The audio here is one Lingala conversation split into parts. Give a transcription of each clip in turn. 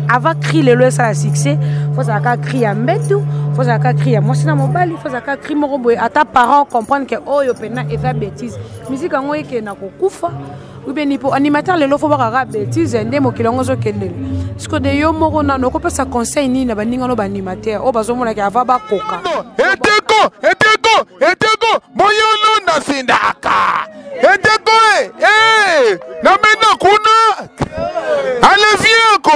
avant cri le lois ça a succès faut ça ka cri à mbetu faut ça ka cri à moi sina mobali faut ça ka cri moko boy ata parents comprendre que oh yo pena et faire bêtise musique ngo eke na kokufa ou bien pour animateur le lo faut ba bêtise ndé mo kilongo zo kende parce que de yo moko na no ko pesa conseil ni na baninga no ba animateur o bazo mona ke ava ba koka eteko moyo no na sindaka eteko na mena kuna allez viens ko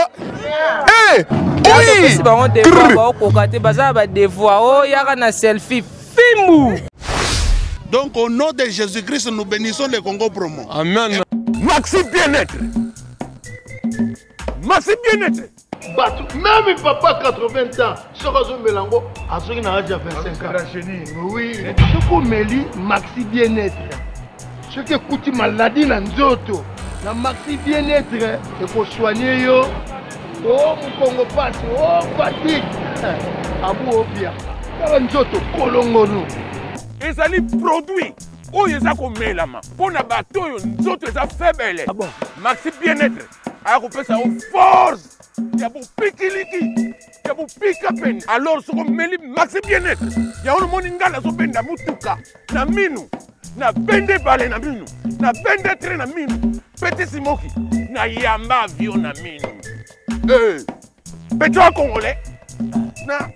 oui ba on devoir ba koka te baza ba devoir o yaka na selfie fimu. Donc au nom de Jésus-Christ nous bénissons le Congo Promo. Amen. Maxi bien-être. Maxi bien-être. Même papa 80 ans, ce que Mélango a ce qu'il a déjà 25 ans. Oui, ce qu'on Méli, Maxi bien-être. Ce qui coûte maladie dans Nzoto. La Maxi bien-être, il faut soigner yo. Oh, mon Congo passe, oh, fatigue. Abou Obia. Nzoto, Kolongo nous. Et ça les produits. Oh, ils ont comme là-bas. Pour la bateau, ils ont faible. Ah bon? Maxi bien-être. Alors on fait ça aux forces. Il y a pour pikiliki, il y a pour pikapen. Alors ce qu'on met maxi bien-être. Il y a un monde ingala so benda mutuka na minu, na bende balé na minu, na bende train na minu. Petit simoki, na yamba avion na minu. Petit congolais. Na.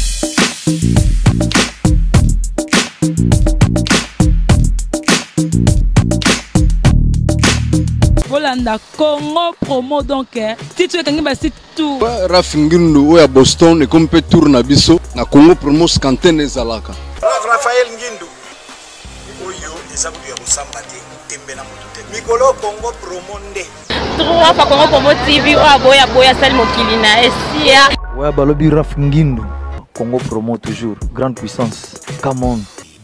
Volanda Congo Promo donc titre kangi ba site tout Rafingindo oya Boston et comme peut tourner biso na Congo Promo skantene zalaka Raphaël Ngindu oyo ezabu ya kusamba te tembe na mutu te mikolo Congo Promo nde trois fa Congo Promo TV o boya sali mokili na esia oya balobi Rafingindo Congo Promo toujours grande puissance come on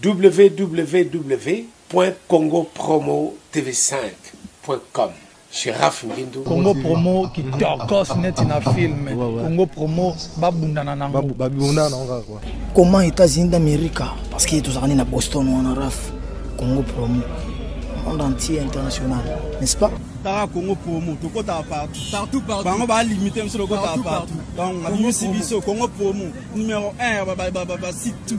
www.congopromotv5.com chez Raf Ngindo. Congo Promo qui torcos net in a film. Congo Promo babundana nango. Babundana nango quoi. Comment États-Unis d'Amérique parce qu'il est tous à Boston ou en Raf. Congo Promo. Monde entier international, n'est-ce pas? Tara Congo Promo, tout côté partout. Bango ba limiter sur le côté partout. Donc on a vu Sibiso Congo Promo numéro 1 site tout.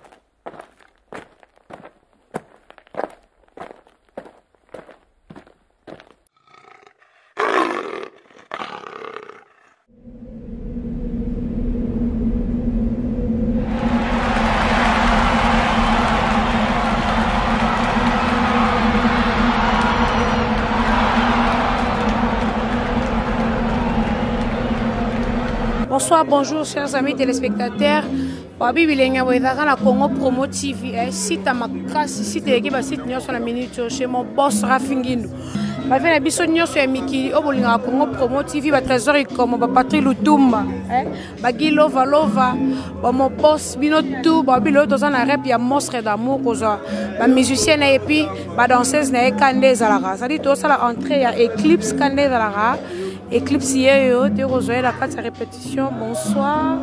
Bonsoir, bonjour chers amis téléspectateurs. Babi bilenga wezaka na Congo Promo TV site makasi site ekiba site nyoso na minute chez mon boss Rafingindo. Ba vena biso nyoso ya mikili obolinga Congo Promo TV ba trésor comme ba Patrick Lutumba ba Gilova Lova ba mon boss bino tout ba bilo to na rap ya monstre d'amour koza ba musicien et puis ba danseuse na Kande Zalara. Ça dit to ça la entrée ya Eclipse Kande Zalara. Eclipse yo te rejoindre la carte répétition. Bonsoir.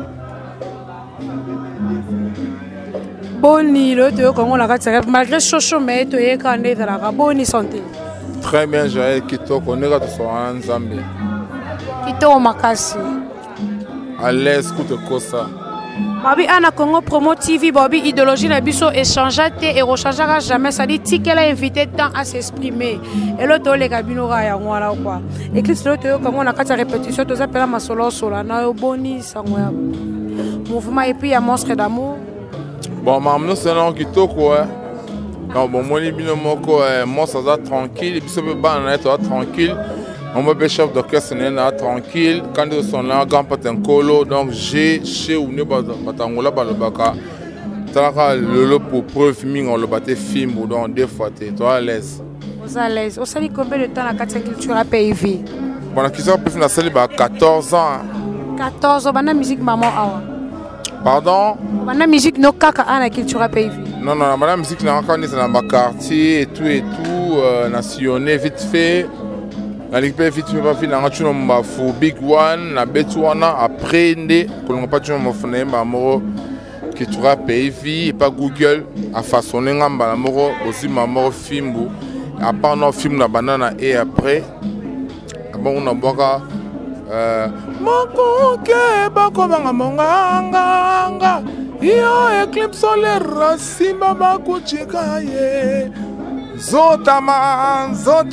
Boni le te Congo la carte malgré chocho mais to ye Kande Zalara. Boni santé. Très bien, j'ai Kitoko, on est là sur un Zambie. Kitoko makasi. À l'aise, écoute Kosa. Babi ana Congo Promo TV, Babi idéologie na biso échangeate et rechangera jamais. Ça dit si qu'elle a invité tant à s'exprimer. Et l'autre les cabinets ya ngwala quoi. Eclipse l'autre comme on a quatre répétitions, tous appels ma solo sola na boni sangwa. Mouvement et puis il y a monstre d'amour. Bon, maman c'est non Kitoko non, bon, moi, moi, ça va tranquille, puis ça peut pas être tranquille. On me fait chef d'orchestre, tranquille. Quand ils sont là, grand patin colo, donc j'ai chez ou ne batangola balobaka. T'as le pour preuve filming, on le battait film ou donc deux fois, toi à l'aise. Vous à l'aise. Vous savez combien de temps la culture a payé? Bon, la culture a payé 14 ans. 14 ans, la musique maman awa. Pardon? La musique no kaka la culture a payé. Non, la musique n'a encore ni dans ma quartier et tout, nationné vite fait. La ligue vite fait, pas fini, on a fait Big One, la Betouana, après, on n'a pas de fait maman qui tu pays et pas Google, a façonné un maman aussi maman film, à part nos films la banane et après, bon, on a boire Mokoke bakomanga monganga yo éclipse solaire simba bakuchika ye Zotama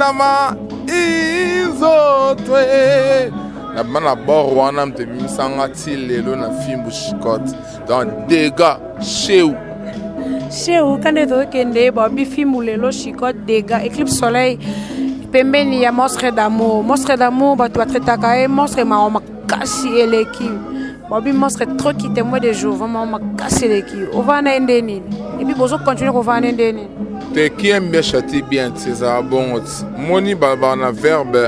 izotwe na bana bord wana mte misanga ti lelo na fimbu shikote dans dégâts chez quand on kende babi fimbu lelo shikote dégâts éclipse soleil pembeni ya monstre d'amour bato batretaka ye monstre maoma kasi eleki babi monstre trop qui témoin des jours vraiment makasi eleki ovana endeni et puis bozo continuer ko vana endeni te qui aime bien châtie bien c'est bon moni baba na verbe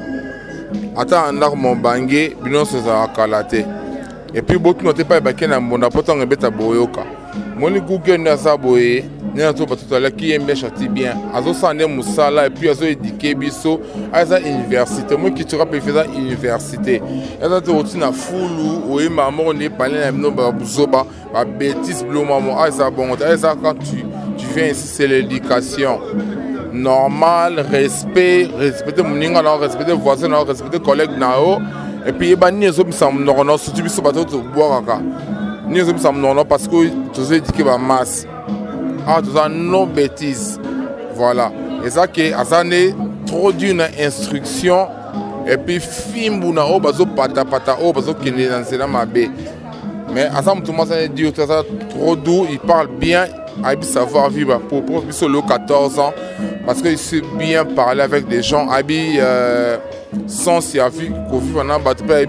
ata ndar mon bangé bino c'est ça kalate et puis botu note pas ba kena mbonda potanga beta boyoka moni google na za boye na to batutala qui aime bien châtie bien azo sande musala et puis azo éduquer biso aza université moi qui tu rappelle faisant université aza to otina fulu o e maman ne parler na no ba buzoba ba bêtise bleu maman aza bon aza quand tu viens ici c'est l'éducation normal, respecter mon ninga, respecter voisin, respecter collègue nao, et puis bah ni les hommes sont non surtout bis bateau to boire kaka. Ni les hommes sont non parce que tu sais dire que bah masse. Ah tu as non bêtise. Voilà. Et ça que azane trop d'une instruction et puis film ou nao bazo pata o bazo kene dans c'est ma bé. Mais azam tout le monde dit que ça trop doux, il parle bien. Abi savoir vivre pour le 14 ans parce qu'il sait bien parler avec des gens. Abi sans servir qu'on vit pendant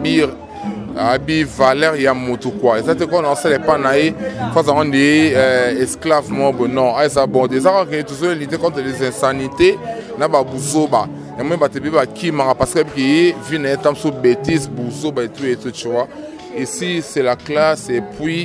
Abi valeur il y a moto quoi. Et ça c'est qu'on en sait pas naïe face à des esclaves non ça bon des arts que tout ça lutter contre les insanités na ba buzoba et moi te biba qui m'a parce que qui vient être sous bêtise buzoba et tout tu vois. Ici c'est la classe et puis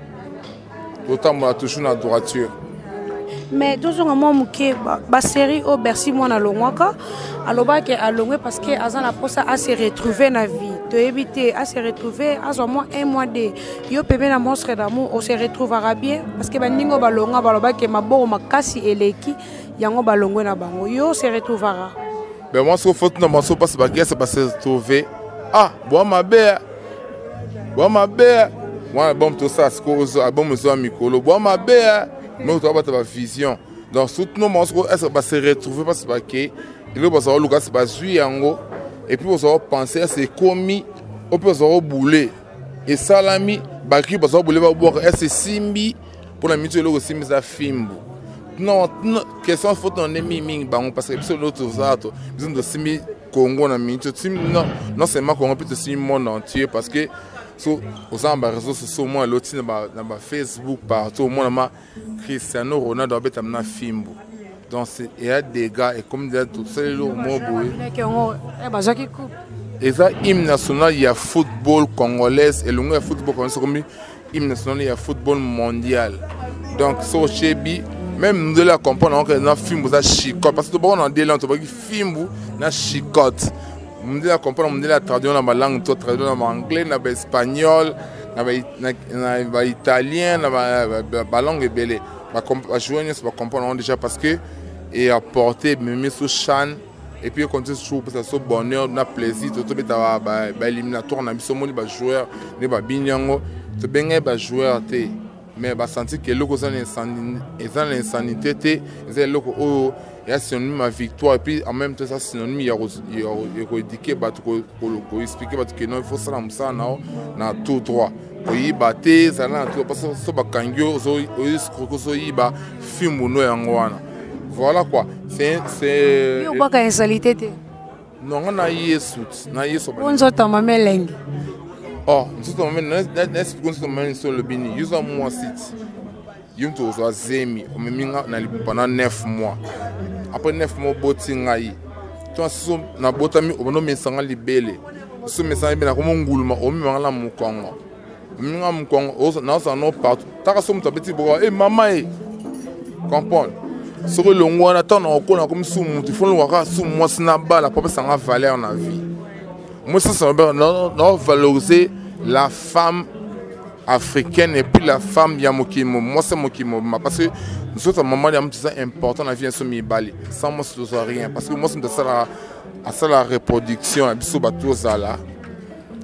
autant moi toujours la droiture. Mais toujours un moment que la série au Bercy moi na longwaka aloba ke alongwe parce que azan la posa à se retrouver na vie to éviter à se retrouver à au moins un mois de yo pebe na monstre d'amour on se retrouvera bien parce que bandingo balonga baloba ke maboro makasi eleki yango balongwe na bango yo se retrouvera. Ben moi ce faut non moi passe ba c'est pas se retrouver moi bon tout ça ce que bon monsieur Mikolo ma belle mais tu as ta vision donc tout nos monstres est va se retrouver parce que il va savoir Lucas va suivre yango et puis on va penser à c'est commis on peut se bouler et salami bakri va se bouler va boire c'est simbi pour la mutuelle aussi mais ça fimbo non question faut on est miming bango parce que sur l'autre zato besoin de simbi Congo na mutuelle non c'est ma Congo peut te simbi monde entier parce que so aux réseaux sociaux moi l'autre dans Facebook partout moi ma Cristiano Ronaldo abeta na fimbo donc c'est il y a des gars et comme dire tout ça le mot boy et ça hymne national il y a football congolais et le football congolais comme hymne national il y a football mondial donc so chebi même nous la comprendre que na fimbo ça chicote parce que bon on a des langues to fimbo na chicote on a compris, on a traduit dans ma langue, traduit dans l'anglais, dans l'espagnol, dans l'italien, dans la langue belée. Je jouer, on comprendre déjà parce que et apporter même sous chan et puis continuer toujours parce que c'est bonheur, on a plaisir, tout le monde éliminatoire, on a mis ce monde de joueurs, de binyango, tout bien les joueurs mais bah sentir que le cause l'insanité, c'est le il y a synonyme à victoire et puis en même temps ça synonyme il y a éduquer pour expliquer que non il faut ça na tout droit pour y battre ça na tout parce que ça ba kangyo so y ba film no yango wana voilà quoi c'est yo ba ka insalité non on a yesu na yesu on zo ta mameleng nso to mameleng n'est-ce pas nso mameleng sur le bini yuzo moi site yumto zo zemi o meminga na pendant 9 mois. Après 9 mois, botingai. Tu as su na botami obono mesanga libele. Su mesanga bina comme ngulma o mimanga mukongo. Minga mukongo na sa no partout. Taka somme ta petit bois et maman e. Comprendre. Sur le ngwana tant on connait comme sou mutu fon le waka sou moi sina bala papa sanga valeur na vie. Moi ça non valoriser la femme africaine et puis la femme yamokimo. Moi c'est mokimo parce que nous autres maman c'est important la vie sur mi bali sans moi c'est rien parce que moi c'est ça la reproduction et puis bateau ça là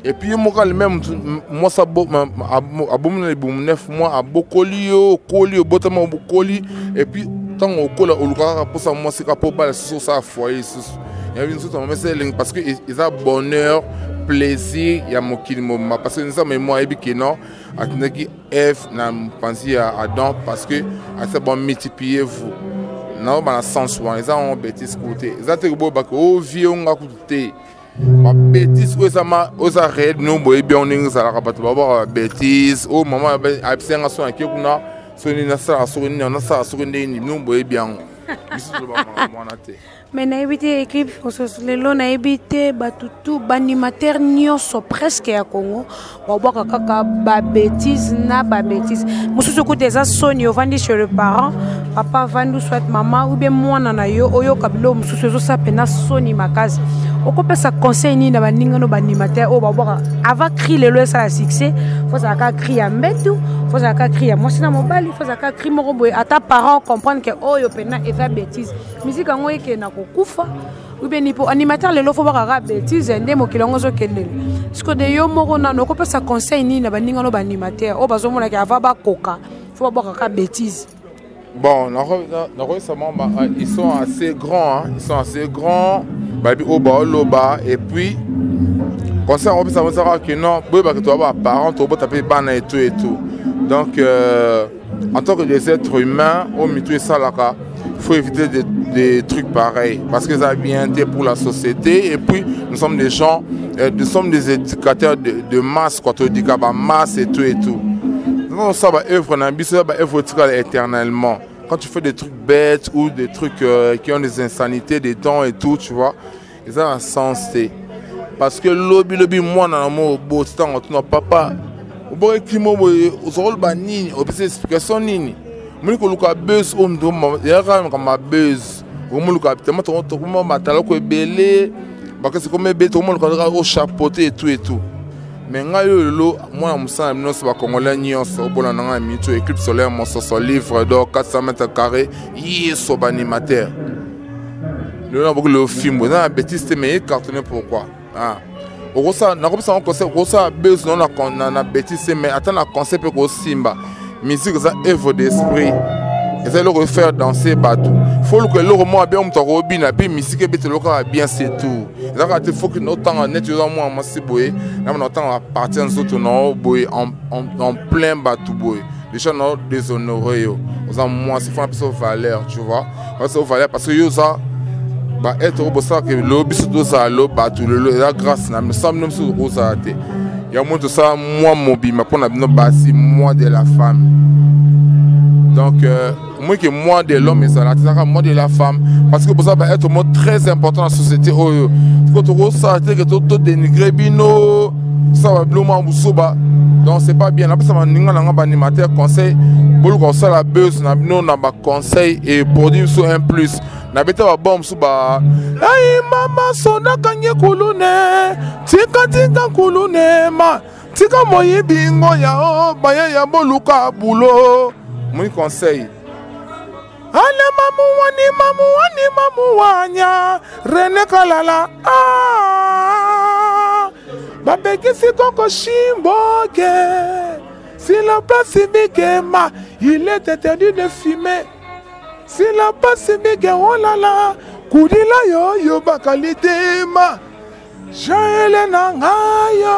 Et puis moi même moi ça aboum les boum 9 mois à bokoli au botama bokoli et puis tant au cola au lugar pour ça moi c'est pour pas sur ça foyer il y a une sorte de message parce que ils a bonheur plaisir il y a mon kilimo parce que ça mais moi et puis non attenez F na penser à Adam parce que c'est bon multiplier vous non dans le sens où ils ont bêtise côté ils ont été beau parce que au vieux on a coûté ma bêtise oza réel nous boy bien on est ça la rapporte ba bêtise oh maman absent aso en kekuna soni na sa so ni na sa so ni nous boy bien biso ba mwana te mais na éviter équipe lelo na éviter batutu banimateur nyonso presque ya Congo ba kaka ba bêtise na ba bêtise mususu kote za soni ovandi chez le parent papa vandu soit maman ou bien mwana na yo oyo kabilo mususu zo sa pena soni makazi okopesa conseil ni na baninga no banimateur o ba avant cri lelo ça succès faut ça ka cri ya mbetu faut ça ka cri ya mwasi na mobali faut ça ka cri moko boy ata parent comprendre que oyo pena eza bêtise musique ngo eke na kokufa ou bien ni pour animateur lelo faut ba bêtise ndé mokilongo zo kelele siko de yo moko na okopesa conseil ni na baninga no banimateur o bazomona ke ava ba koka faut ba ka bêtise. Bon, ils sont assez grands, hein? Ils sont assez grands, et puis, quand ça, on peut savoir que non, que tu as des parents, tu peux taper banane et tout. Donc, en tant que des êtres humains, il faut éviter des trucs pareils, parce que ça vient pour la société, et puis, nous sommes des gens, nous sommes des éducateurs de masse, quand on dit qu'il y a masse et tout. Non, ça va œuvre éternellement. Quand tu fais des trucs bêtes ou des trucs qui ont des insanités, des dons et tout, tu vois, ils ont un sens. Parce que lobby, moi, dans mon beau temps, on n'a papa. Au bout de climat, on se rôle banni, on peut explication nini. Moi, je suis buzz, on me dit, comme ma buzz. On me dit, tellement tout le monde m'a talent que belé, parce que c'est comme bête, tout le monde au chapeauté et tout. Mais moi, je suis un Congolais, je suis un équipe solaire, je suis un livre d'or 400 mètres carrés, je suis un animateur. Le film, je suis un bêtise, mais il cartonné pourquoi? On a un concept, on a besoin de bêtise, mais attends, un concept pour Simba. Musique, c'est un œuvre d'esprit. Ils allaient le faire danser bateau. Il faut que le roman bien mon robin et puis musique bien c'est tout. Il faut que notre temps net dans moi c'est boy. Là notre temps appartient aux autres non boy en plein bateau boy. Les gens non déshonorés yo. Aux moi c'est faut un peu valeur, tu vois. C'est valeur parce que yo ça bah être au ça que le bis de ça le bateau la grâce na me semble même sur rosa té. Il y a moins de ça moi mobile mais pour na bien basi moi de la femme. Donc, moi que moi de l'homme et ça, moi de la femme, parce que pour ça va être un mot très important dans la société. Quand tu vois que tu dénigres bino, ça va bleu moi musuba. Donc c'est pas bien. Après ça va ninga nanga animateur conseil, pour qu'on ça la buzz, na bino na ba conseil et produit sur un plus. Na beta ba bomb suba. Ay mama sona kanye kulune, tika kulune ma, tika moyi bingo ya o, baya ya boluka bulo. Mon conseil. Ale mamu wanya Rene Kalala Babeki si koko shimboke. Si la place bigema, il est interdit de fumer. Si la place bigema, oh là là, Koudila yo bakalite ma. Jaele nangayo.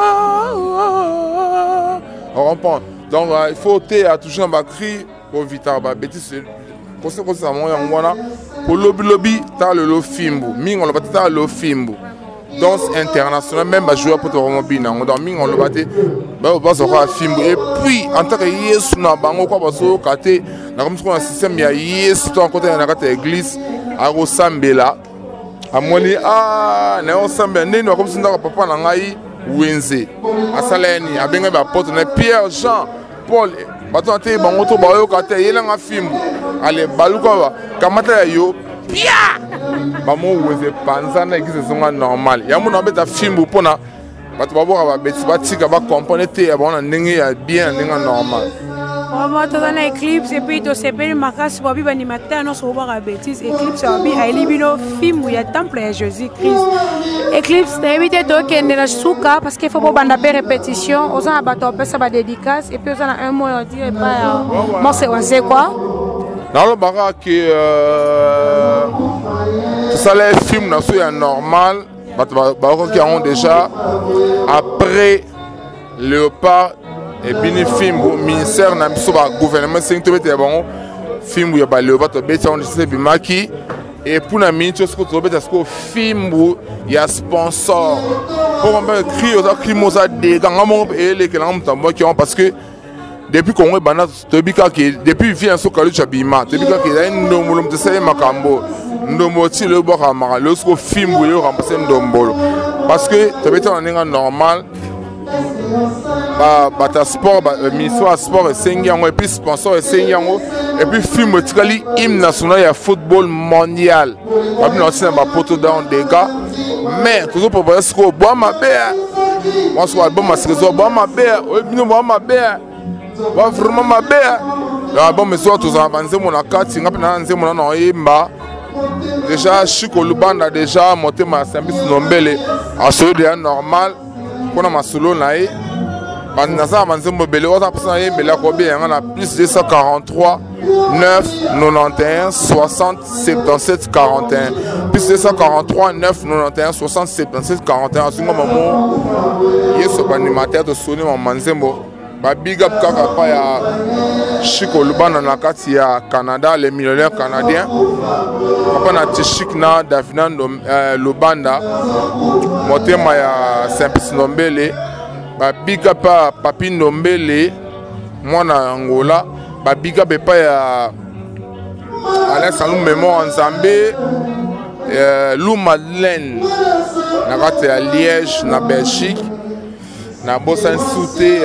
On reprend. Donc il faut toujours un cri pour vitar ba bêtise conseil ça moi pour lobby ta le fimbu ming on le battre le fimbu danse internationale même ba jouer pour te bina on dans ming on le battre ba ça fimbu et puis en tant que yesu na bango kwa baso kate na comme un système ya yesu to côté na kate église a rosambela amoni na osambela nini comme ça papa na ngai wenze asaleni abenga ba porte na Pierre Jean Paul bato ate bango to bayo kate yelenga fimbu ale baluka ba kamata yo pia bamo weze panza na église zonga normal ya mona beta fimbu pona bato babo ba beti batika ba comprendre te ya bona ndenge ya bien ndenge normal Vraiment, tu as un éclipse et puis tu sais pas le marquage pour vivre animateur, non, sur la bêtise. Éclipse, il y a un film où il y a temple de Jésus-Christ. Éclipse, tu as évité de qu'il y ait souka parce qu'il faut pas bande répétition. On a un ça va dédicace et puis on a un mot à dire. Moi, c'est quoi? Dans le barak, ça les films c'est normal. Qui ont déjà après Léopard et bien film au ministère na biso ba gouvernement 5 tobete bon film ya ba Léopard tobete on dit bimaki et pour na minute ce que tobete ce que film ya sponsor pour on peut crier aux crimosa de gangamo et les que l'on tambo qui ont parce que depuis qu'on est banat tobika qui depuis vient so kalu chabima tobika qui a une nomolo de makambo ndomoti le boka le ce que film yo remplacer ndombolo parce que tobete on est normal ta sport ministère sport et 5 ans et puis sponsor et 5 ans et puis film tikali hymne national ya football mondial pas bien aussi ba poto dans des gars mais toujours pour voir ce que bois ma bé moi soit album ma saison bois ma bé bino bois ma bé va vraiment ma bé bon mais soit tous avancer mon akati ngapa na nze mon na yimba déjà Chico Lubanda déjà monté ma service nombele à celui de normal pour ma solo naï Banasa Manzemo Belé, on a plus 243 9 91 60 77 41 plus 243 9 91 60 77 41 à ce moment il est animateur de sonner mon Manzemo big up kaka pa ya Chico Lubanda na kati ya Canada les millionnaires canadiens papa na Tishik na Davina Lubanda motema ya Simplice Nombele big up Papi Nombele mwana Angola big up pa ya Alain Salou Mémoire Nzambe Lou Madeleine na kati ya Liège na Belgique na bosan souté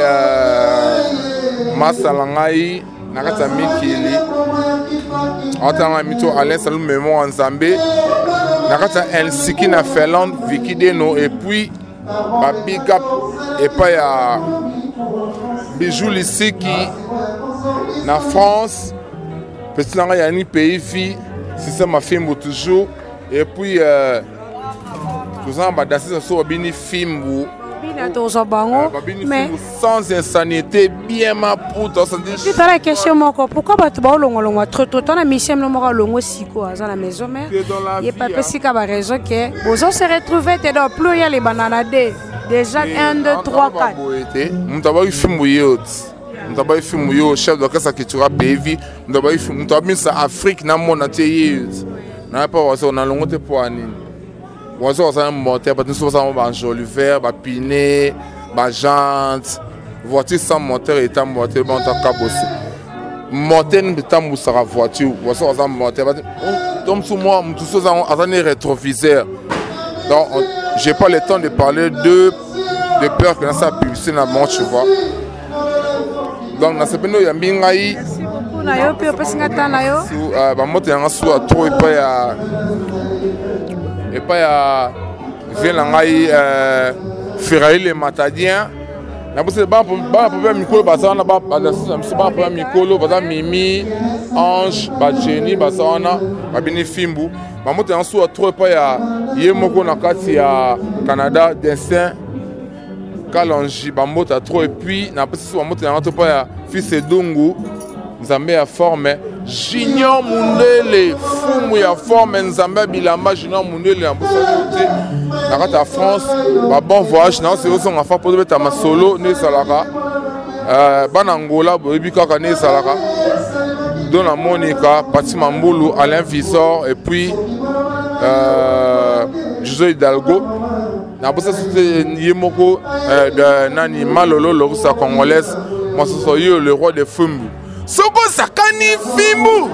masalangai na kata mikili atanga mito Alain Salou Mémoire Nzambe na kata Helsinki na Finlande Vicky Deno et puis ba big up et pas ya Bijou Lissiki na France petit nanga ya ni pays fi c'est ça ma film toujours et puis tous en bas d'assez sur bini film mais sans insanité bien ma puta tu as la question pourquoi tu vas longo trop temps na mission no mo longo siko à la maison mais il pas possible ka raison que vous se retrouver te dans plus ya les bananes déjà 1 2 3 4 mutaba film yot mutaba film yo chef d'orchestre qui tu pays mutaba film mutaba sa Afrique na monde entier na pas on a longo te pour ani on a un moteur, parce que nous avons un joli verre, un pinet, une jante, voiture sans moteur et un moteur, on a un cabossi. Moteur, c'est une voiture, on a un moteur. Donc, sur moi, nous avons un rétroviseur. Donc, je n'ai pas le temps de parler de peur que ça puisse na mon tu vois. Donc, dans ce pays, il y a un bingaï. Merci beaucoup, Nayo, puis on peut s'y attendre, Nayo. Il y a un sou à trop, et pas ya Vélangaï Ferraille les Matadiens. Na bosse ba problème mikolo basana ba problème mikolo basa Mimi Ange ba Jenny basana ba bini fimbu ba moto en sou trop pas ya yemoko na kati ya Canada dessin Kalonji ba moto trop et puis na bosse ba moto en trop pas ya fils Edungu Nzambe ya forme Junior Mundele fumu ya forme Nzambe bilamba Junior Mundele en bossalité na kata France ba bon voyage na c'est aussi on a fait pour beta ma solo ne salaka bana Angola bobi kaka ne salaka Dona Monica Pati Mambulu Alain Visor et puis José Hidalgo na bossalité yemoko de nani Malolo l'orsa congolaise moi ce soit le roi des fumbu Soko sakani fimbu,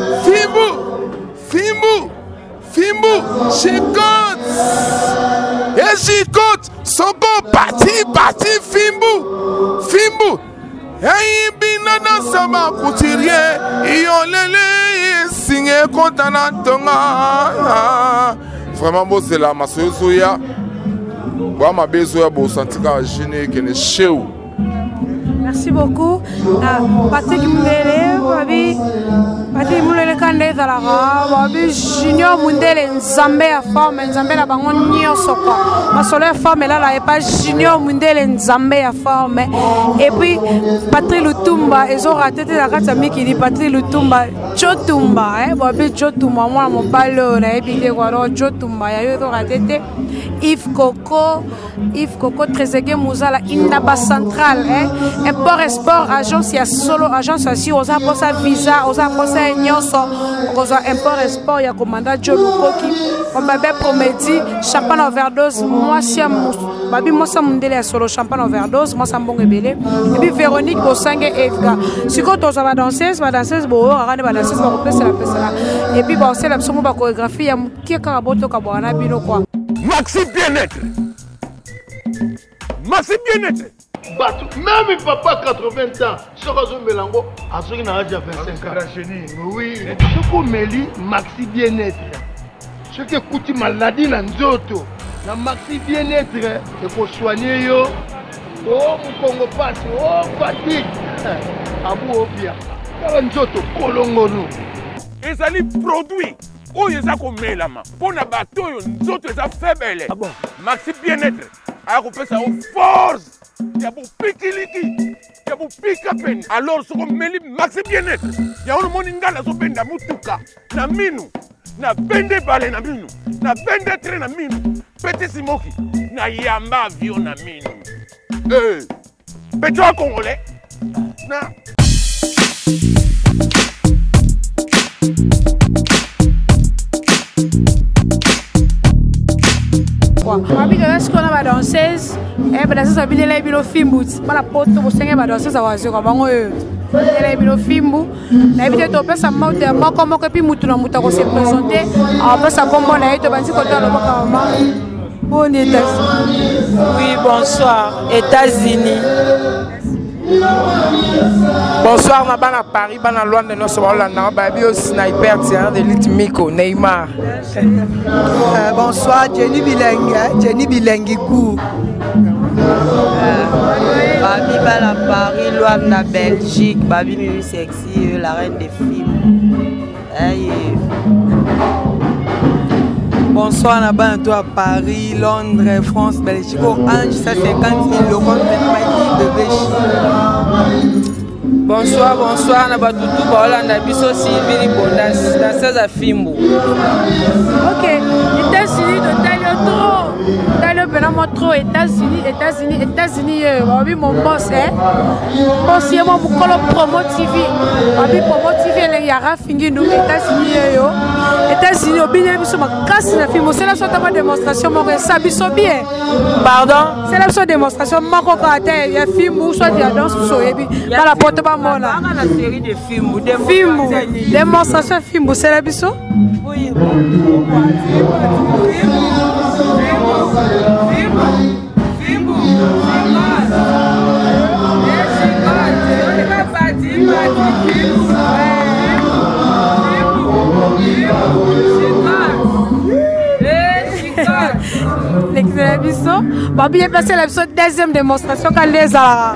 chicote, et chicote, soko parti fimbu, hey binana sama couturier, yolele signé kontana tonga. Vraiment beau c'est la masoya, bois ma besoin beau sentir gêné que ne cheu. Merci beaucoup. Patrick Mundele, Patrick Mundele Kande Zalaga, Junior Mundele Nzambe à forme, Nzambe la bango nyonso quoi. Ma solaire forme là là et pas Junior Mundele Nzambe à forme. Et puis Patrick Lutumba, ils ont raté la carte ami qui dit Patrick Lutumba, Chotumba, Chotumba, moi mon ballon, na ébité quoi, Chotumba, ils ont raté. Yves Coco, Trezeguet Mouzala, Indaba Central, import export, agence, il y a solo, agence aussi, on a pour ça visa, on a pour ça nyonso, on a import export, il y a commandant Joe Lukoki, on va bien promédi, champagne overdose, moi si babi moi ça mundele solo champagne overdose, moi ça mbonge belé, et puis Véronique Bosangue Evga. Si quand on va danser, bon, on va danser, on va passer la peste là, et puis bon c'est la pseudo chorégraphie, il y a qui est caraboto kabouana bino quoi. Maxi bien-être. Maxi bien-être. Même papa 80 ans, ce que Mélango a déjà 25 ans. Oui, ce qu'on Méli, Maxi bien-être. Ce qui coûte maladie dans Nzoto. La Maxi bien-être, il faut soigner yo. Oh, mon Congo passe, oh, fatigue. Abou Obia. Nzoto, Kolongo nous. Et ça les produit. Oh, ils ont commis la main. Pour la bateau, nous autres, ils ont faible. Maxi bien-être. Alors, on fait ça aux forces. Il y a pour piquer il y a pour piquer à peine. Alors, ce qu'on met, Maxi bien-être. Il y a un monde qui a un bende mutuka. Na minu. Na bende balé na minu. Na bende train na minu. Petit Simoki. Na yamba avion na minu. Petit Congolais. Na. Abi de ce qu'on a danseuse, danseuse a bien les bilo fimbus, pas la porte pour cinq danseuse à oiseau comme on les bilo fimbu. La vie de ton père ça m'a dit moi comment que puis mutu na muta ko se présenter, après ça comme on a été bandi côté le maman. Bon États-Unis. Oui, bonsoir, États-Unis. Bonsoir, ma bana Paris, bana loin de nos Hollande, baby au sniper tireur de l'élite Miko, Neymar. Bonsoir, Jenny Bilengi Kou. Babi bana Paris, loin de la Belgique, babi Mimi Sexy, la reine des films. Bonsoir, on a bien à Paris, Londres, France, Belgique. Oh, Ange, ça 50 000 locaux de Bonsoir, bonsoir, on a tout Hollande, Bisso Sylvie, Bondas, dans 16 à Fimbo. Ok, États-Unis, trop, États-Unis, mon boss, boss, il y a mon promo TV, promo TV, il y a Rafingi, nous, États-Unis, au bien, ils sont cassés la film, c'est la sorte de démonstration, mais ça, ils sont bien. Pardon? C'est la sorte de démonstration, il y a film, ou soit il y a danse, il y a la porte. La série de films, démonstration film, c'est la biso? Oui. Babi est passé la deuxième démonstration quand les a.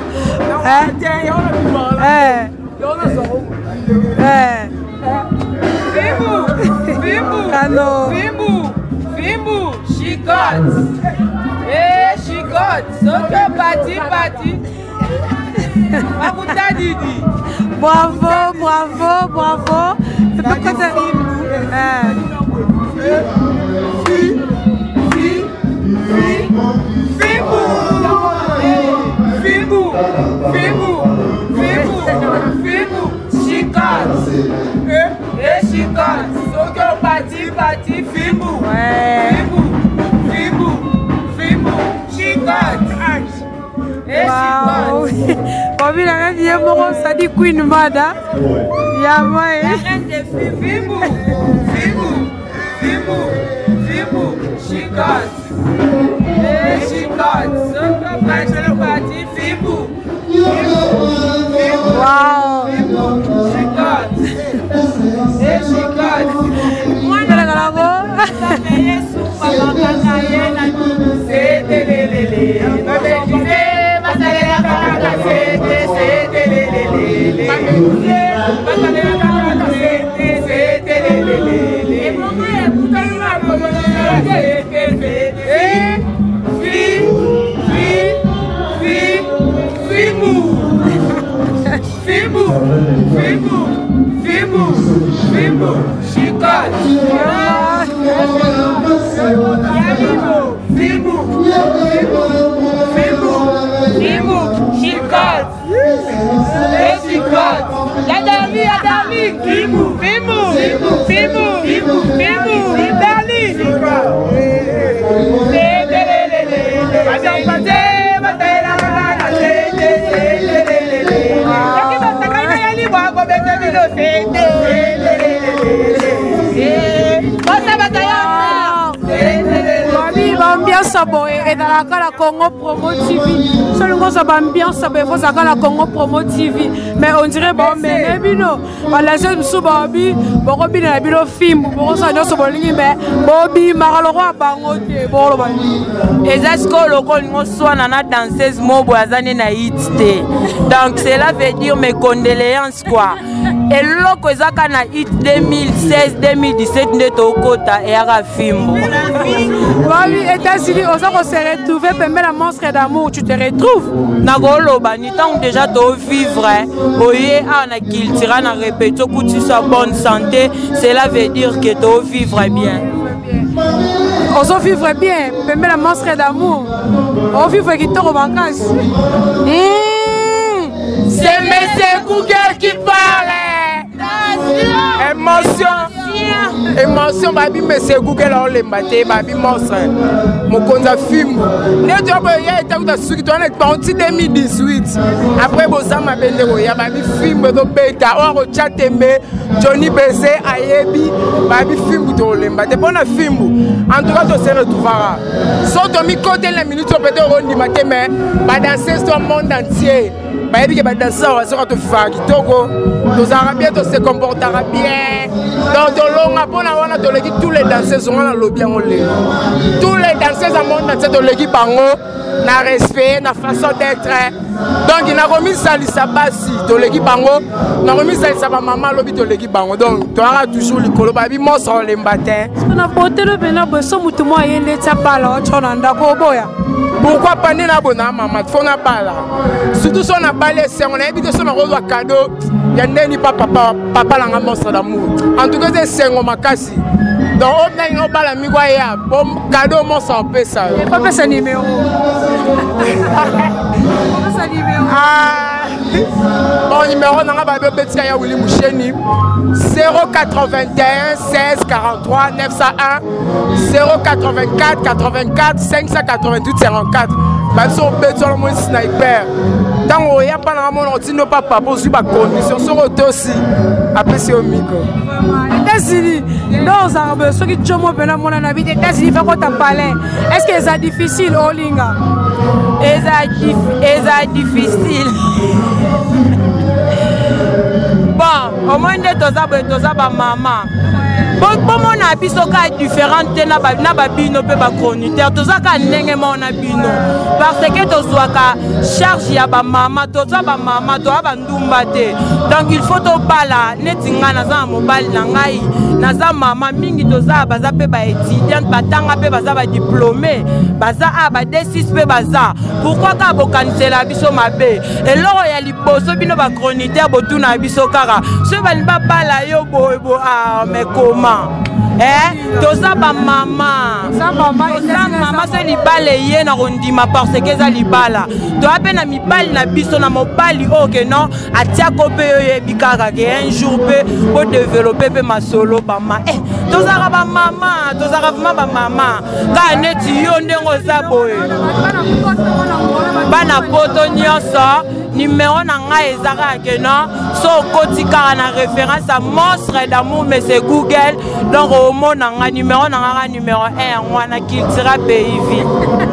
Fimbu, she got. She got. So party. Bravo. Parti, Fimbu. Wow. Bobby la reine de Moro, ça dit Queen Mada. Yama. La reine de Fimbu. She got. So parti, Fimbu. Wow. She got. Moi de la galabo. Et dans la Congo Promo TV, seulement ça va ambiance, ça va faire la Congo Promo TV. Mais on dirait bon, mais bino, voilà je me suis babi, bon bien la bino film, bon ça nous sommes liés, mais Bobby Maralora bangote, bon le bani. Et est-ce que le col nous soit nana danseuse mobo azane na hité. Donc cela veut dire mes condoléances quoi. Et loko ezaka na hit 2016-2017 ndeto okota et ara film. Oui, États-Unis, on s'est retrouvé, mais la monstre d'amour, tu te retrouves. Nagolo bani tant déjà to vivre, oye ana kiltira na répéter que tu sois bonne santé, cela veut dire que to vivre bien. On s'en vivre bien, mais la monstre d'amour, on vivre qui tombe en vacances. C'est M. Google qui parle. Émotion, babi, M. Google on les maté, babi monstre. Mon conza film. Ne tu vois, il y a été où tu es parti 2018. Après, bon, ça m'a béni, il y a babi film de bêta, or au chat aimé, Johnny Bessé, Ayebi, babi film de les maté. Bon, un film. En tout cas, tu se retrouveras. Sauf que mi côté la minute, on peut te rendre maté, mais pas danser sur le monde entier. Baby qui va danser, on va se faire Togo. Nos Arabiens se comportera bien. Donc, tous les danseurs sont dans le bien. Tous les danseurs dans le monde entier de l'équipe en haut, na respect, na façon d'être. Donc, il a remis ça à l'Issabassi de l'équipe en haut. Il a remis ça à sa maman de l'équipe en haut. Donc, tu auras toujours le colo. Baby, moi, sur les matins. On a porté le bénin, mais ça, tout le monde est là. Pourquoi pas ne na bona maman faut na bala surtout si on a balé c'est on a évité son rose cadeau il y a neni papa la monstre d'amour en tout cas c'est un makasi donc on a bala mi quoi ya bon cadeau monstre en paix ça pas ce numéro bon numéro na ba betika ya Willy Moucheni 081 16 43 901 084 84 588 54 baso beto le sniper tant on y a pas na mon otino papa pour suivre condition sur aussi après c'est au micro États-Unis dans arbre ceux qui chomo pena mon na vie États-Unis fa ko ta parler est-ce que c'est difficile olinga c'est difficile bon au moins toza ba maman bon mon abiso ka différente na ba bino pe ba chroniqueur toza ka ndenge mona bino parce que tozwa ka charge ya ba maman toza ba maman to ba ndumba te donc il faut to bala netinga na za mobile na ngai na za maman mingi toza baza pe ba étudiant batanga pe baza ba diplômé baza ba D6 pe baza pourquoi ka bo cancela biso mabe et loro ya liboso bino ba chroniqueur botuna biso kara ce ba bala yo bo mais comment toza ba mama se libala ye na rondima parce que eza libala to ape na mibali na biso na mobali oke non atia ko pe yo yebi kaka ke un jour pe po développer pe masolo ba ma toza ba mama toza vraiment ba mama ka neti yo ndengo za boye bana poto nyonso numéro na ngai ezaka ke non so koti kaka na référence à monstre d'amour mais c'est Google donc au monde na numéro na ngai numéro 1 wana kiltira pays ville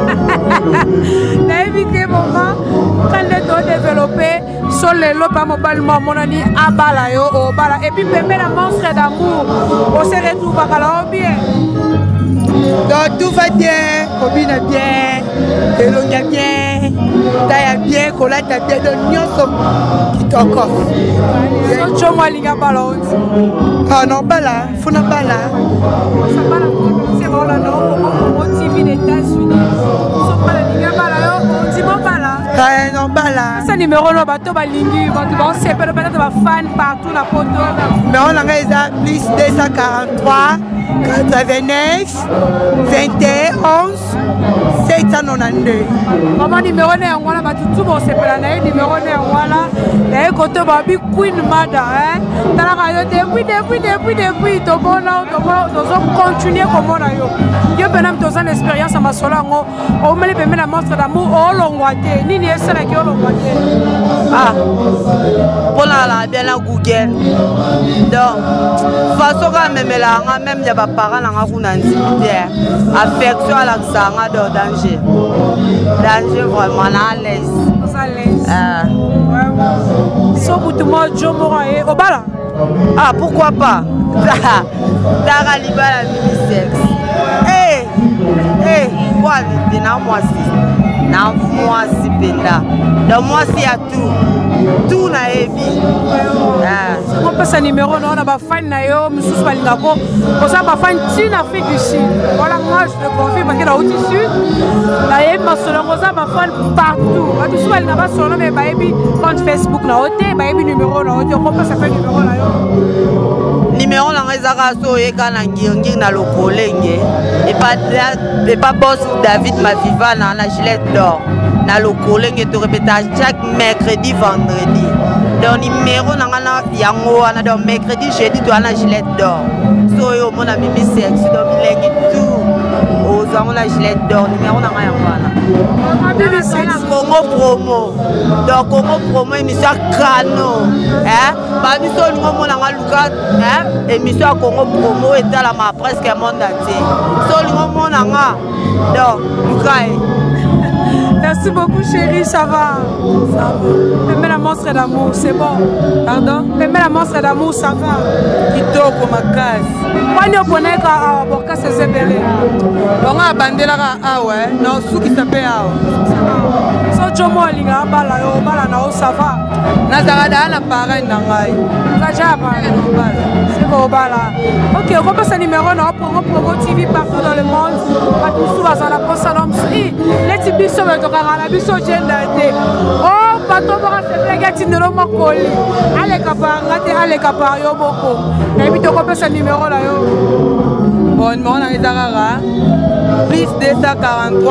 na éviter moment quand les dos développer sur les lopa mobile monani abala yo obala et puis pembe la monstre d'amour on se retrouve à la bien Donc tout va bien, Kobine est bien, Elonga bien, Taya bien, Kolata bien, donc Nyonso qui t'encore. Choma linga bala. Ah non, bala, faut na bala. Ça bala, c'est bon là, non, on TV des États-Unis. Ça bala linga bala, on dit bon bala. Ah non, bala. Ce numéro là, bateau balingi, bateau c'est peut-être des fans partout la photo. Mais on a déjà plus 243, 89, 21, 792. Comment numéro n'est en voilà, tout bon c'est pas la numéro n'est en voilà. Et côté babi Queen Mada, hein. Dans la radio depuis, tout bon là, nous continuer comme on a eu. Yo benam tous en expérience à ma sola, on me les permet la monstre d'amour, on l'envoie. Ni ni est-ce que l'envoie. Ah, pour la bien la Google. Donc, façon quand même il y a pas parents dans une intimité, affection à l'accent de danger. Danger vraiment à l'aise. À l'aise. Sauf pour tout le monde, Joe Morae, au bala. Ah, pourquoi pas? Dara Libala mini-sexe. Quoi, t'es dans moi si. Dans moi si, Penda. Dans moi si, il y a tout. Tout na ebi. On peut ce numéro, on a pas fan na yo, Moussous Balingako. On a pas fan en Afrique du Sud. Voilà, moi je te confirme parce que là au Sud, là il m'a sonné, on a pas fan partout. Moussous Balingako sonné mais bah ebi compte Facebook na hoté, bah ebi numéro na hoté. On peut ça fait numéro là yo. Numéro na ngezaka so yeka na ngirngi na lokolenge. Et pas boss David Maviva na gilet d'or. Na lokolenge to répéter chaque mercredi vendredi. Donc numéro na yango na donc mercredi jeudi to na gilet d'or. So yo mona mimi sexe donc bilengi tout. Aux on la gilet d'or numéro na yango Congo promo. Donc Congo promo émission Cano. Ba biso lingo mona ngaluka émission Congo promo etala ma presque monde entier. So lingo mona nga. Donc lukai. Merci beaucoup chérie, ça va. Ça va. Aimer la monstre d'amour, c'est bon. Pardon? Aimer la monstre d'amour, ça va. Kitoko makasi. Quand on connaît qu'à Borka c'est zébélé. On a bandé là, ah ouais, non, sous qui s'appelle ah. So Jomo alinga bala yo bala na o ça va. Nazarada na parrain nangai. Kaja bala. C'est bon bala. OK, on passe un numéro na promo TV partout dans le monde. Pas tout sous à la poste à l'homme. Les types sont de la biso gender. Oh, bateau bora se plega tinelo makoli. Ale kapar yo boko. Et puis tu passe un numéro là yo. Bon, numéro na Izarara. Plus 243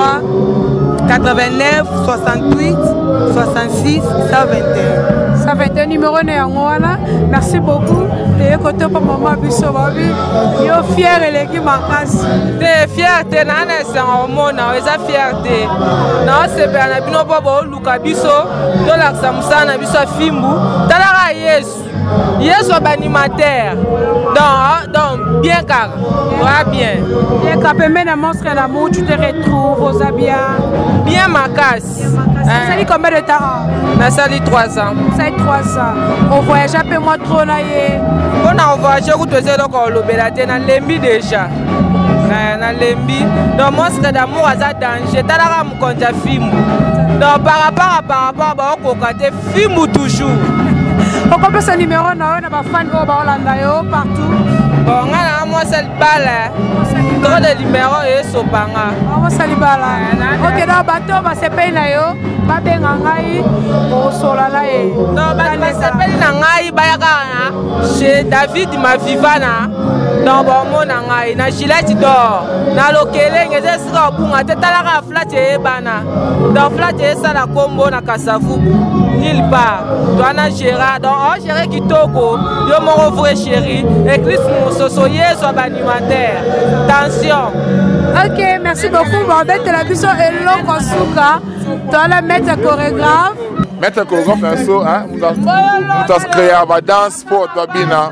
89 68 66 121. 121 numéro né en voilà. Merci beaucoup. Et côté pour maman biso babi. Yo fier et l'équipe makasi. Te fierté na na en mona, eza fierté. Na se be na bino bobo luka biso, to la samsa na biso fimbu. Talara Yesu. Yesu animateur. Donc bien car. Ouais bien. Bien car même la monstre d'amour, tu te retrouves aux habits. Bien macasse. Ça dit combien de temps? Ça dit 3 ans. Ça dit 3 ans. On voyage un peu moins trop là. On a voyagé où tu es donc au Belate na lembi déjà. Na lembi. Donc monstre d'amour a danger. Talara mu konja film. Donc par rapport ba ko kate film toujours. On peut ce numéro na on a pas fan au Hollanda yo partout. Bon, moi c'est le bal. Trop de numéro et sopanga. Moi c'est le bal. OK, dans bateau ba se paye na yo, ba benga ngai o sola la e. Non, ba se paye na ngai ba ya chez David Maviva na. Dans bon mon na ngai na gilet d'or. Na lokele ngeze sika bunga tetala ka flat e bana. Dans flat e ça la combo na Kasavu. Nulle part. Doana Gérard, donc oh Gérard Kitoko, yo mon vrai chéri, église Moussoso, Yesu animateur. Attention. OK, merci beaucoup. Bon, ben la vision est longue en souka. Toi la maître chorégraphe. Maître chorégraphe un saut hein, vous t'as créé à danse sport babina.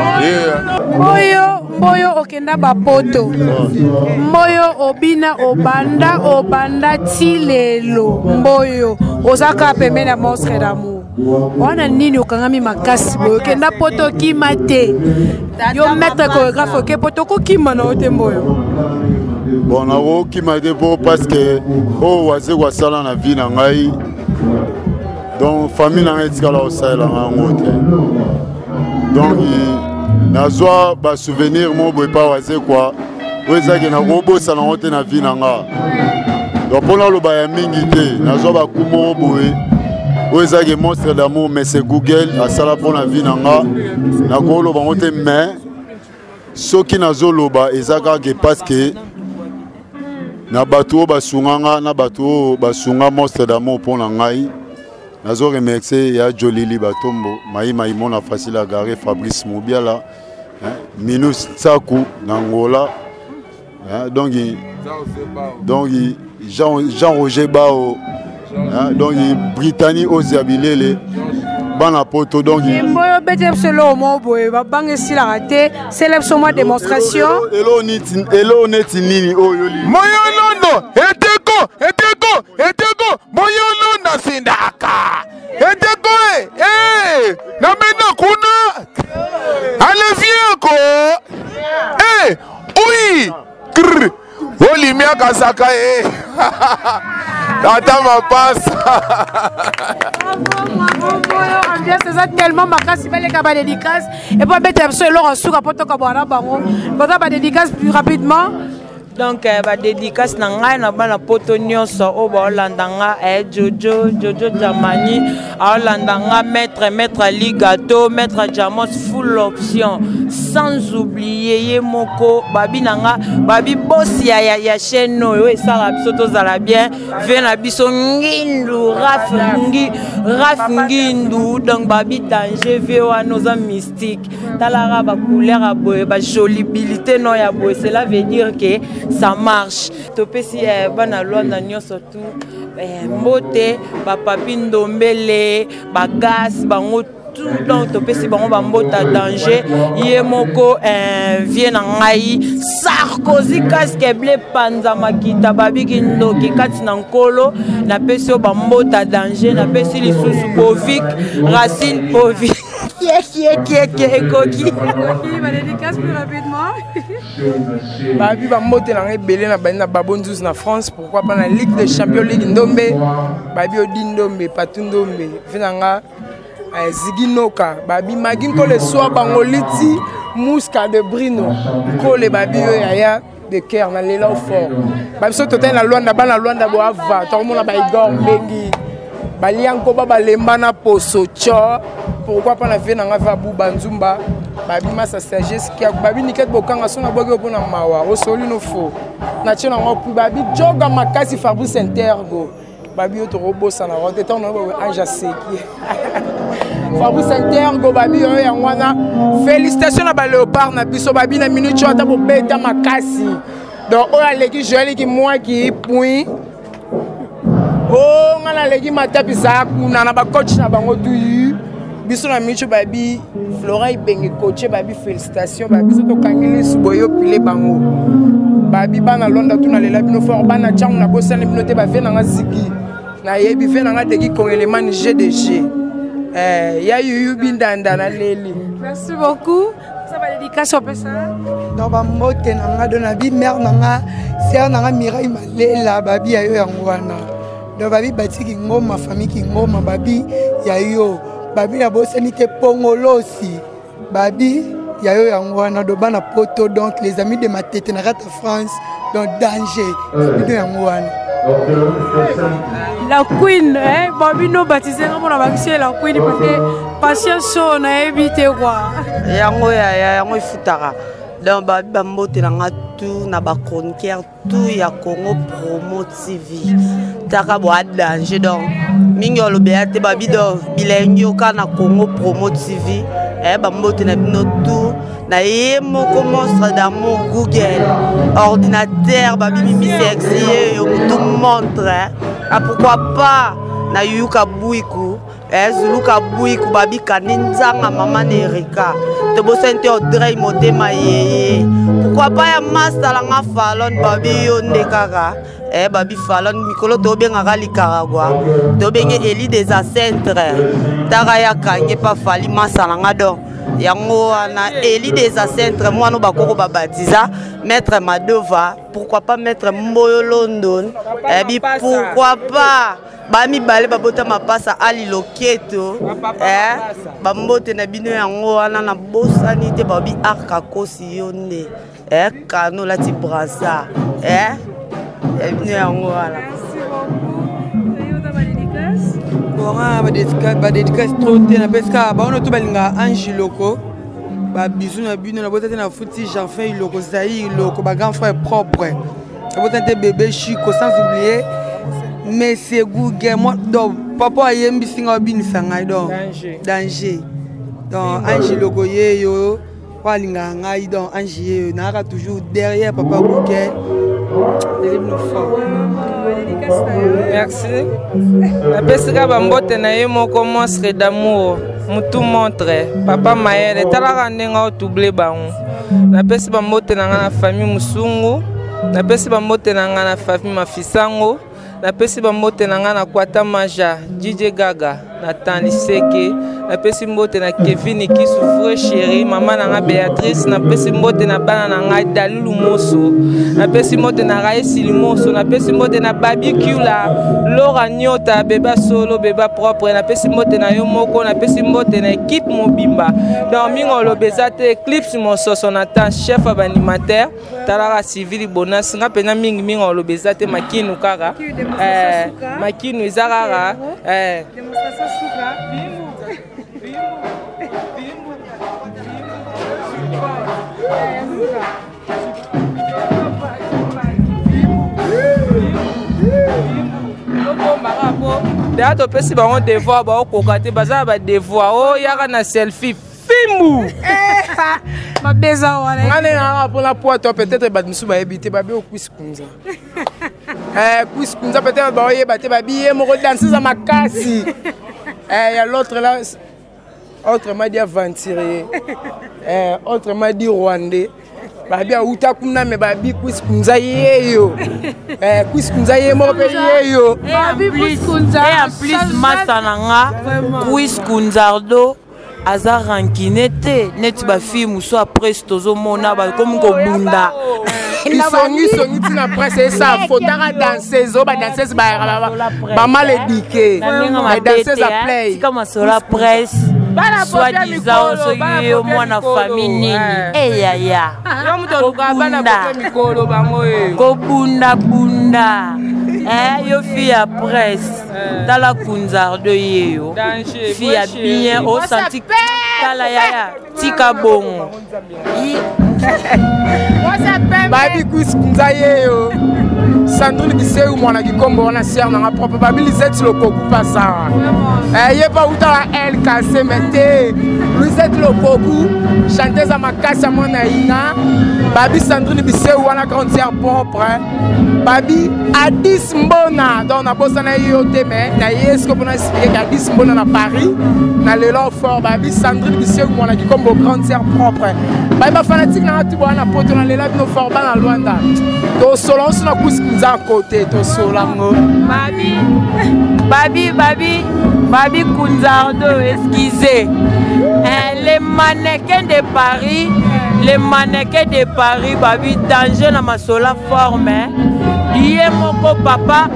Moyo okenda bapoto. Moyo obina obanda tilelo. Moyo ozaka pembe na monstre d'amour. Wana nini okangami makasi boyo kenda poto kimate. Yo maître chorégraphe OK poto ko kimana ote moyo. Bon, nako kima te po parce que oh waze kwa sala na vie na ngai. Donc famille na ngai tikala osala na ngote. Donc nazwa ba souvenir mo boy pa waze kwa weza ke na kobosa na ngote na vie na nga. Donc pona lo ba ya mingi te nazwa ba kumo boy weza ke monstre d'amour mais c'est Google asala pona vie na nga na ko lo ba ngote mais soki nazoloba ezaka ke parce que na bato basunganga na bato basunga monstre d'amour pour na ngai nazo remercier ya Jolili Batombo mai mona facile à garer Fabrice Mobiala Minus Tsaku Nangola donc Jean-Roger Bao donc Brittany Oziabilele Bana poto donc boyo bete selo mo boyo bange sila raté célèbre son mois démonstration elo neti nini oyo li moyo londo eteko moyo londo sindaka eteko na mena kuna allez viens ko oui krr oli miaka saka Tata ma passe. C'est ça tellement ma casse, il fallait qu'à ma dédicace. Et puis, mettre absolument en souka pour te caboira bango. Quand on va dédicace plus rapidement. Donc ba dédicace na ngai na bana poto nyonso o ba landanga Jojo Jamani a landanga maître Ligato maître Jamos full option sans oublier Yemoko babi nanga babi boss ya chaîne no et ça biso to zala bien vena biso ngindu raf ngindu donc babi danger vewa nos mystique talara ba couleur a boy ba jolibilité no ya boy cela veut dire que ça marche. Topesi bana Luanda nyonso tout mbote ba papi ndombele ba gas bango tout donc topesi bango ba mbota danger Yemoko vient na ngai Sarkozy casque bleu panza makita babi kindo kikati na nkolo na pesi ba mbota danger na pesi lisusu Bovic Racine Bovic qui Koki va dédicace plus rapidement. Babi ba moté na ngai na bana babonzus na France pourquoi pas na Ligue des Champions Ligue Ndombe babi Odindombe Patundombe finanga Ziginoka babi Magin ko le soir bangoliti Mouska de Brino ko le babi yaya de cœur na lela fort babi so total na Luanda bana Luanda bo ava to mona ba Igor Bengi balianko baba lembana poso cho pourquoi pas na vie na va buba nzumba babi masa sagesse qui babi niket bokanga sona boge pona mawa o soli no fo na tshena ngo babi joga makasi Fabrice Intergo babi yo to robosa na rote ton no anja seki Fabrice Intergo babi yo ya ngwana félicitations na ba léopard na biso babi na minute chota bo beta makasi donc o aleki joli ki moi ki point oh ngana leki matapi sa kuna na ba coach na bango tu biso na micho babi Florent Ibenge coach babi félicitations babi so to kangeli suboyo pile bango babi bana Londa tuna lela bino fort bana chang na bosana bino te ba vena nga zigi na yebi vena nga teki kongelemani GDG ya yuyu bindanda na leli. Merci beaucoup. Ça va dédicace au pesa dans ba mote na nga dona bi mère na nga sœur na nga Mireille Malela babi ayo yangwana donc babi batiki ngoma famille ki ngoma babi yayo babi ya bosani te pongolosi babi yayo yangwana do bana poto donc les amis de ma tête na rata France donc danger babi yangwana la queen babi no baptisé comme on a baptisé la queen parce que patience on a évité quoi yango yango ifutaka donc babi bambote na nga tout na ba chroniqueur tout ya Congo Promo TV taka bo danger donc mingolo beate babi do bilengi okana Congo Promo TV bambote na bino tout na Yemoko monstre d'amour Google ordinateur babi mimi sexy tout montre pourquoi pas na Yuka Buiku Zuluka Buiku babi kaninzanga mama Nerika te bosente Audrey motema yeye pourquoi pas ya master langa Fallon babi yo ndekaka babi Fallon mikolo to benga likaragwa to benge Eli des Acentres taka ya kange pa fali master langa donc yango na Eli des Acentres moi no bakoko ba baptisa maître Madova, pourquoi pas maître Mboyo London, et pourquoi pas Bami Balé babota mapasa Ali Loketo, bambote na bino yango wana na bosani te babi arka kosi yonde, kano lati brasa, bino yango wana. Ba dédicace trop te na peska ba ono to balinga Ange Loko ba bisu na bino na botete na futi Jean-Fin Loko Zaï Loko ba grand frère propre na botete bébé Chico sans oublier Monsieur Google moi donc papa yembi singa binisa ngai donc danger donc Ange Loko yeyo balinga ngai donc Ange yeyo na ka toujours derrière papa Google. Merci. La pesika bambote na ye moko monstre d'amour. Mutu montre. Papa Maël talaka ndenga otouble bango. Na pesi bambote na nga na famille Musungu. Na pesi bambote na nga na famille Mafisango. Na pesi bambote na nga na Kwata Maja, DJ Gaga, Nathan Liseke. Na pesi mbote na Kevin Kisu vrai chéri, maman na nga Béatrice. Na pesi mbote na bana na nga Dalulu Moso. Na pesi mbote na Raesi Limoso. Na pesi mbote na Barbecue la Laura Nyota, beba solo, beba propre. Na pesi mbote na yo moko. Na pesi mbote na équipe Mobimba. Dans Mingo Lobezate Eclipse Mososo Nathan, chef animateur. Talara Civil Bonas. Nga pena Mingo Lobezate Makinu Kara. Makinu Izarara. Démonstration soukra. D'ailleurs, tu peux si on devoir, on baza ba devoir, oh yaka na selfie, fimbu. Ma beza wala. Ngane na pour la pointe peut-être ba misu ba ebité ba be quiz kunza. Quiz kunza peut-être ba yebate ba biye moko danser za makasi. Il y a l'autre là, autre m'a dit aventurier, autre m'a dit rwandais. Babi a uta kumna me babi quiz kunza yeyo. Quiz kunza ye mo pe yeyo. Et en plus masananga quiz kunzardo aza rankinete net ba film so après tozo mona ba comme ko bunda. Songi tina presse ça fotara danseuse ba danseuse ba mal éduqué. La danseuse à play. Comme sur la presse. Soit disant soyez au moins na famille nini. Eh ya ya. Kobunda bunda. Yo fille à presse. Dans la kunzardo yeyo. Fille à bien au senti. Tala ya tika bongo. Babi quiz kunzaye yo. Sandrine Biseu mwana kikombo na sœur na propre babi Lisette Lokoku pasa. Yé pas uta la LKC mete. Lisette Lokoku chanteuse à makasa mona ina. Babi Sandrine Biseu wana concert propre. Babi Adis Mbona donc na bossa na yo teme na yesko pona expliquer Adis Mbona na Paris na le long fort babi Sandrine Biseu mwana kikombo concert propre. Babi fanatique na tu bona poto na le lab no fort ba na Luanda. To solon na quiz kunza côté to solango. Babi Kunzardo, excusez. Les mannequins de Paris, Babi danger na masola forme. Yé moko papa.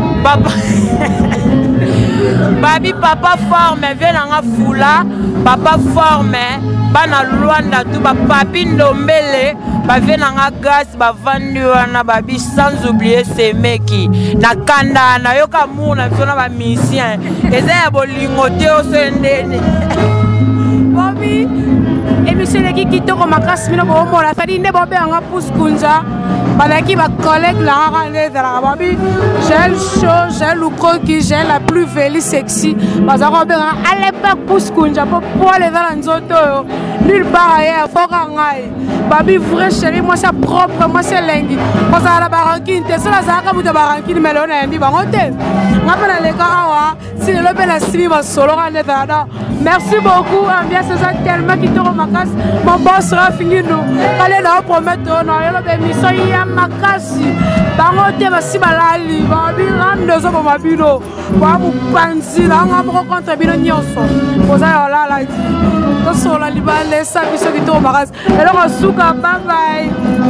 Babi papa forme, venanga fula, papa forme, bana Luanda tu ba papi ndombele, ba venanga gas, ba vandi wana babi sans oublier ces meki. Na kanda na yoka muna sona ba musicien. Eza ya bolingo te osendene. Babi émission leki kitoko makasi mino bo mola fadi nde bobe anga pousse kunza. Balaki ba collègue la rangé dans la babi. J'ai le show, j'ai le croc qui j'ai la plus belle sexy. Bazako be à l'époque pousse kunja pour les dans nzoto. Nulle part ailleurs faut ngai. Babi vrai chéri moi c'est propre moi c'est lengi. Parce que la barankine te cela ça ka buta barankine melona ndi bangote. Ngapana le karawa si le be la sibi ba solo ka ndeta Merci beaucoup, ambiance eza tellement kitoko makasi. Mon boss Rafingindo, kale na promettre na yelo be mission ya makasi. Bango te basi balali, ba bi rando zo ba bino. Ba mu panzi na ngamo contre bino nyonso. Poza ya la ti. To sola libale sa biso kitoko makasi. Elo ko suka bye bye.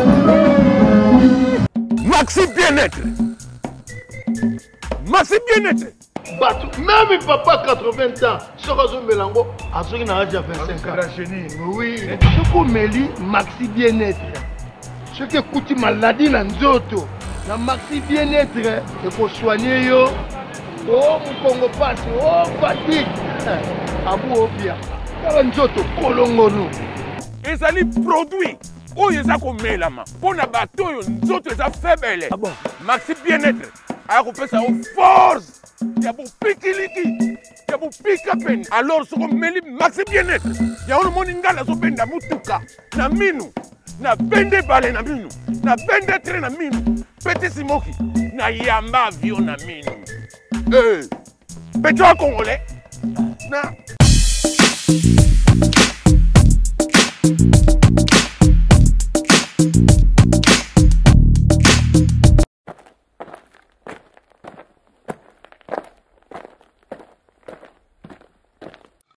Maxi bien-être. Maxi bien-être. Même papa 80 ans, ce que je mélange, à ceux qui n'ont déjà 25 ans. Oui, ce qu'on mélit, maxi bien-être. Ce qui coûte maladie dans Nzoto. La maxi bien-être, il faut soigner yo. Oh, mon Congo passe, oh, fatigue. Abou Obia. Nzoto, kolongo nous. Et ça les produits. Oh, ils ont commis la main. Pour na bateau, ils ont faible. Maxi bien-être. Alors, on peut ça aux force. Il y a bon pikiliki, il y a bon pikapen. Alors, ce qu'on met maxi bien-être. Il y a un moninga la sope na mutuka, na minu, na bende balé na minu, na bende train na minu, petit simoki, na yamba avion na minu. Petit congolais, na